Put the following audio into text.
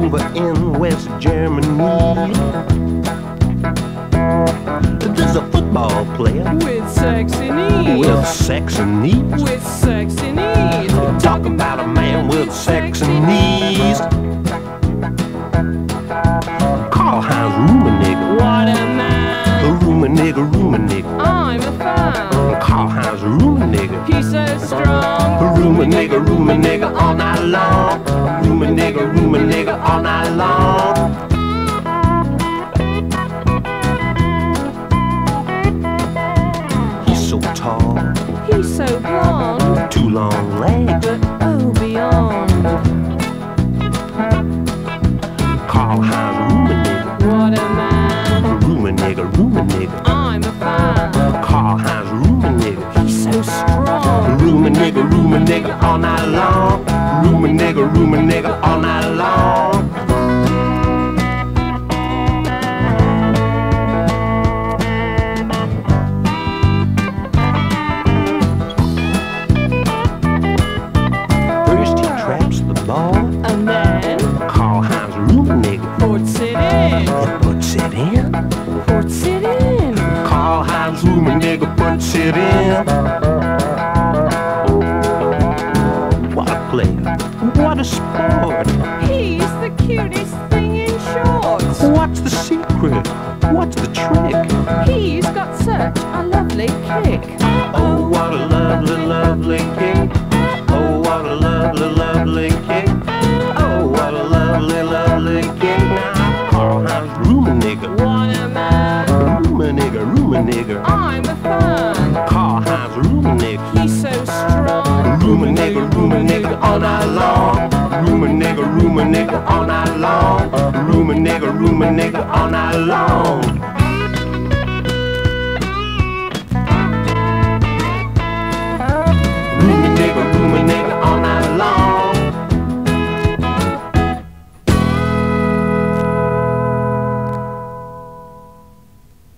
over in West Germany. There's a football player with sexy knees. with sexy knees. With sexy knees. Talk about a man with sexy knees. Karl-Heinz Rummenigge. What a man. Rummenigge, Rummenigge. I'm a fan. Karl-Heinz Rummenigge. He's so strong. Rummenigge, Rummenigge all night long. Rummenigge, Rummenigge all night long. He's so tall, He's so blonde. two long legs. But oh, beyond. Karl-Heinz Rummenigge. What a man. Rummenigge, Rummenigge. I'm a fan. Karl-Heinz Rummenigge. He's so strong. Rummenigge, Rummenigge all night long. Rummenigge, Rummenigge all night long. First he traps the ball. And then Karl-Heinz Rummenigge puts it in. puts it in. Puts it in. Karl-Heinz Rummenigge puts it in. What a player. What a sport. He's the cutest thing in shorts. What's the secret? What's the trick? He's got such a lovely kick. Oh, what a lovely, lovely kick. Oh, what a lovely, lovely kick. Oh, what a lovely, lovely kick. Now, Karl-Heinz Rummenigge. What a man. Rummenigge, Rummenigge. I'm a fan. Karl-Heinz Rummenigge. He's so strong. Rummenigge, Rummenigge all night long. Rummenigge, Rummenigge all night long. Rummenigge, Rummenigge all night long.